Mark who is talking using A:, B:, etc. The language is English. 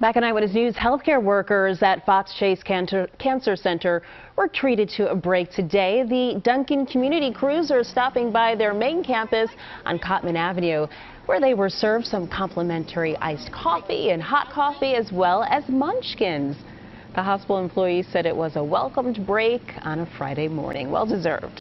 A: Back in Eyewitness News, healthcare workers at Fox Chase Cancer Center were treated to a break today. The Dunkin community crews are stopping by their main campus on Cottman Avenue, where they were served some complimentary iced coffee and hot coffee, as well as munchkins. The hospital employees said it was a welcomed break on a Friday morning. Well deserved.